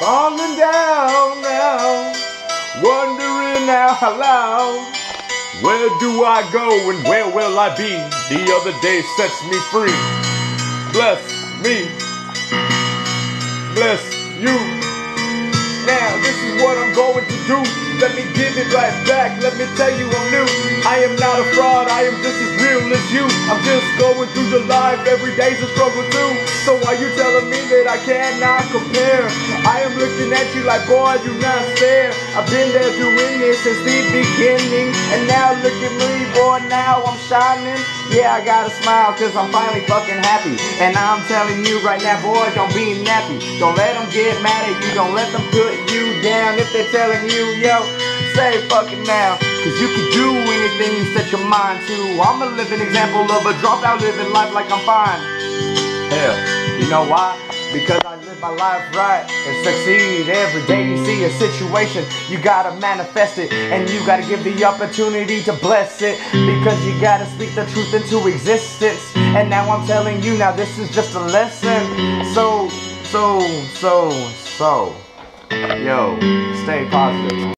Falling down now, wondering out loud, where do I go and where will I be? The other day sets me free. Bless me, bless you. Now this is what I'm going to do. Let me give it right back. Let me tell you I'm new. I am not a fraud. I am just as real as you. I'm just going through the life. Every day's a struggle too. So why you telling me that I cannot compare? I am looking at you like, boy, do not stare. I've been there doing this since the beginning, and now look at me, boy, now I'm shining. Yeah, I gotta smile cause I'm finally fucking happy. And I'm telling you right now, boy, don't be nappy. Don't let them get mad at you. Don't let them put you down. If they're telling you, yo, say fucking now, cause you can do anything you set your mind to. I'm a living example of a dropout living life like I'm fine. Hell, you know why? Because I live my life right and succeed. Every day you see a situation, you gotta manifest it, and you gotta give the opportunity to bless it, because you gotta speak the truth into existence. And now I'm telling you, now this is just a lesson. So, yo, stay positive.